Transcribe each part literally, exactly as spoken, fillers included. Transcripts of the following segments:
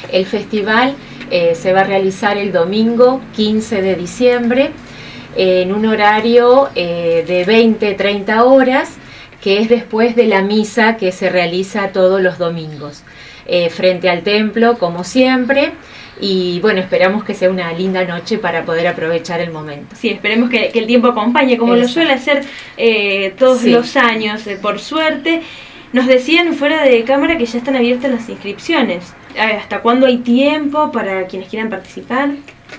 El festival eh, se va a realizar el domingo quince de diciembre en un horario eh, de veinte a treinta horas, que es después de la misa que se realiza todos los domingos, eh, frente al templo como siempre. Y bueno, esperamos que sea una linda noche para poder aprovechar el momento. Sí, esperemos que, que el tiempo acompañe, como Eso. lo suele hacer eh, todos sí. los años, eh, por suerte. Nos decían fuera de cámara que ya están abiertas las inscripciones. ¿Hasta cuándo hay tiempo para quienes quieran participar?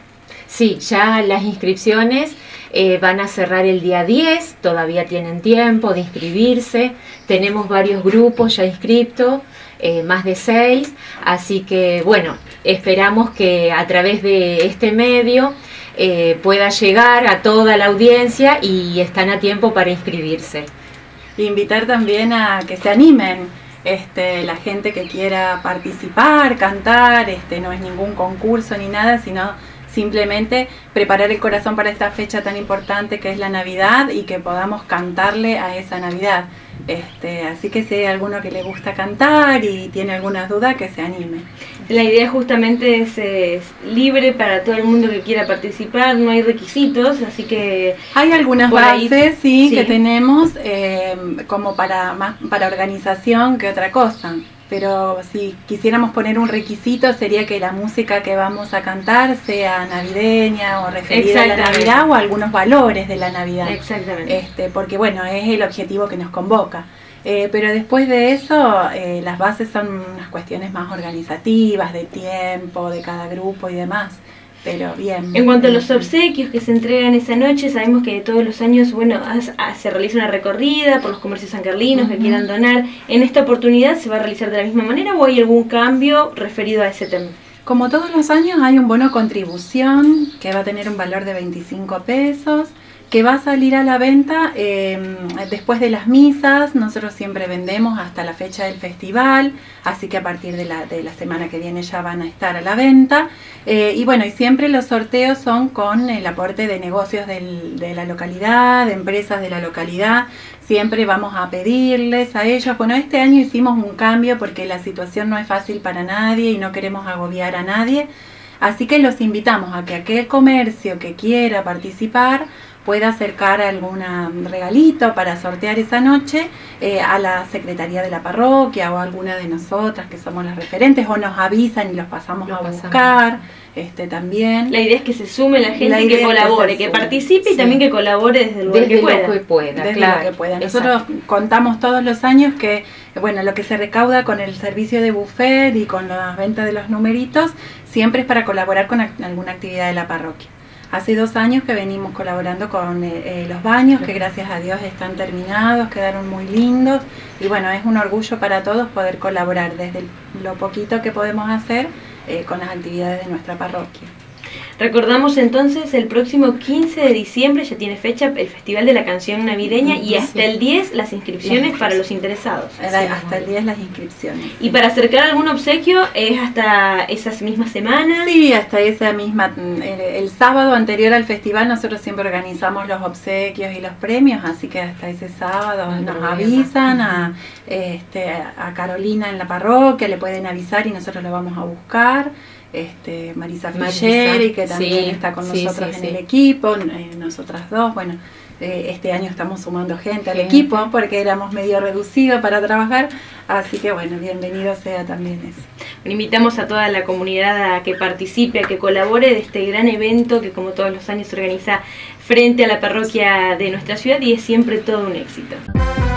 Sí, ya las inscripciones eh, van a cerrar el día diez, todavía tienen tiempo de inscribirse. Tenemos varios grupos ya inscriptos, eh, más de seis, así que bueno, esperamos que a través de este medio eh, pueda llegar a toda la audiencia y están a tiempo para inscribirse. Invitar también a que se animen, este, la gente que quiera participar, cantar, este, no es ningún concurso ni nada, sino simplemente preparar el corazón para esta fecha tan importante que es la Navidad y que podamos cantarle a esa Navidad. Este, así que si hay alguno que le gusta cantar y tiene algunas dudas, que se anime. La idea justamente es, es libre para todo el mundo que quiera participar, no hay requisitos, así que... Hay algunas bases, ahí, sí, sí, que tenemos eh, como para, más para organización que otra cosa. Pero si quisiéramos poner un requisito sería que la música que vamos a cantar sea navideña o referida a la Navidad o a algunos valores de la Navidad. Exactamente. Este, porque bueno, es el objetivo que nos convoca. Eh, pero después de eso, eh, las bases son unas cuestiones más organizativas, de tiempo, de cada grupo y demás. Pero bien. En cuanto a los obsequios que se entregan esa noche, sabemos que todos los años, bueno, se realiza una recorrida por los comercios sancarlinos uh-huh. que quieran donar. ¿En esta oportunidad se va a realizar de la misma manera o hay algún cambio referido a ese tema? Como todos los años hay un bono contribución que va a tener un valor de veinticinco pesos, que va a salir a la venta eh, después de las misas. Nosotros siempre vendemos hasta la fecha del festival, así que a partir de la, de la semana que viene ya van a estar a la venta. Eh, y bueno, y siempre los sorteos son con el aporte de negocios del, de la localidad, de empresas de la localidad. Siempre vamos a pedirles a ellos. Bueno, este año hicimos un cambio porque la situación no es fácil para nadie y no queremos agobiar a nadie. Así que los invitamos a que aquel comercio que quiera participar pueda acercar algún regalito para sortear esa noche eh, a la secretaría de la parroquia o a alguna de nosotras que somos las referentes, o nos avisan y los pasamos los a pasamos. buscar este, también. La idea es que se sume la gente, la que colabore, que, que participe sí. y también que colabore desde el lugar desde que pueda. Lo que pueda desde claro. lo que pueda. Nosotros Exacto. contamos todos los años que bueno, lo que se recauda con el servicio de buffet y con la venta de los numeritos siempre es para colaborar con alguna actividad de la parroquia. Hace dos años que venimos colaborando con eh, los baños, que gracias a Dios están terminados, quedaron muy lindos. Y bueno, es un orgullo para todos poder colaborar desde lo poquito que podemos hacer eh, con las actividades de nuestra parroquia. Recordamos entonces el próximo quince de diciembre, ya tiene fecha, el Festival de la Canción Navideña y hasta el diez las inscripciones para los interesados. Sí, hasta el diez las inscripciones. ¿Y para acercar algún obsequio es hasta esas mismas semanas? Sí, hasta esa misma, el, el sábado anterior al festival nosotros siempre organizamos los obsequios y los premios, así que hasta ese sábado no, nos no avisan a, este, a Carolina en la parroquia, le pueden avisar y nosotros lo vamos a buscar. Este, Marisa Filleri, que también sí, está con sí, nosotros sí, en sí. el equipo, eh, nosotras dos, bueno, eh, este año estamos sumando gente al sí. equipo porque éramos medio reducidos para trabajar, así que bueno, bienvenido sea también eso. Bueno, invitamos a toda la comunidad a que participe, a que colabore de este gran evento que como todos los años se organiza frente a la parroquia de nuestra ciudad y es siempre todo un éxito.